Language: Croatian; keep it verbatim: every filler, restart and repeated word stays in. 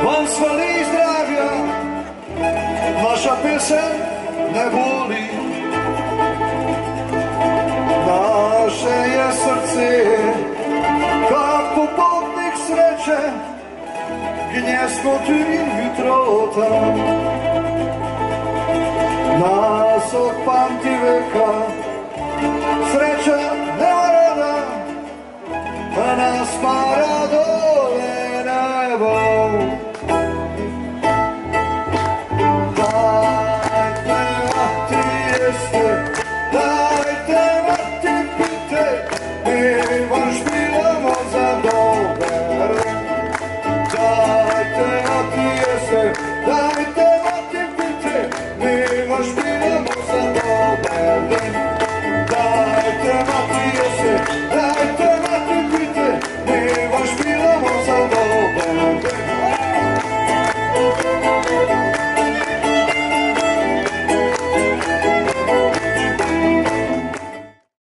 Vam svali zdravja, vaša pesen ne boli. Naše je srce kak popotnik sreće, gnjezdo tri jutrota. Nas od pamti veka sreća nevarana, a nas mare